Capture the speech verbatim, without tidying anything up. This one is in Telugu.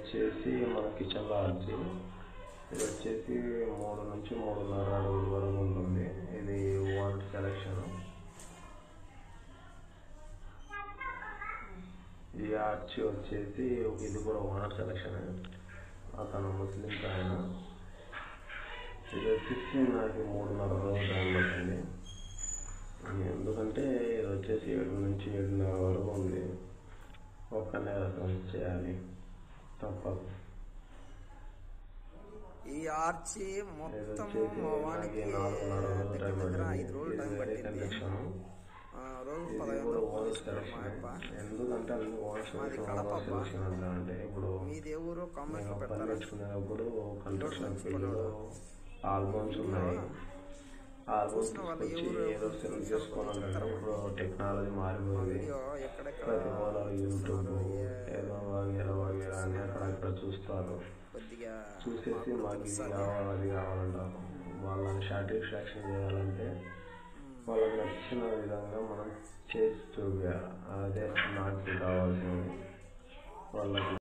వచ్చేసి మన కిచెన్ లాడ్జి. ఇది వచ్చేసి మూడు నుంచి మూడున్నర అడుగుల వరకు ఉంటుంది. ఇది ఓనర్ సెలెక్షన్. ఈ ఆర్చ్ వచ్చేసి ఇది కూడా ఓనర్ సెలెక్షన్. అతను ముస్లిం ఆయన. ఇది వచ్చేసి నాకు మూడున్నర రోజులు టైం పడుతుంది. ఎందుకంటే ఇది వచ్చేసి ఏడు నుంచి ఏడున్నర వరకు ఉంది. ఒక్కనే చేయాలి, తప్పదు. ఈ ఆర్చి మొత్తం వానికి దగ్గర దగ్గర ఐదు రోజులు టైం పట్టింది. రోజు పదహైదు ఎందుకంటే మాది కడప. అంటే ఇప్పుడు మీది ఎవరు కామెంట్లో పెడతారు. నేర్చుకునేటప్పుడు కన్స్ట్రక్షన్ ఫీల్డ్లో ఆల్బమ్స్ ఉన్నాయి. ఆల్బమ్స్ ఏదో సెలెక్ట్ చేసుకోవాలంటే ఇప్పుడు టెక్నాలజీ మారిపోయింది. ప్రతి వాళ్ళు యూట్యూబ్ ఏదో వగేరా వగేరా అని అక్కడక్కడ చూస్తారు. చూసేసి మాకు ఇది కావాలి అది కావాలంటారు. వాళ్ళని సాటిస్ఫాక్షన్ చేయాలంటే వాళ్ళకి నచ్చిన విధంగా మనం చేసి చూపించాలి. అదే నాకు కావాల్సింది వాళ్ళకి.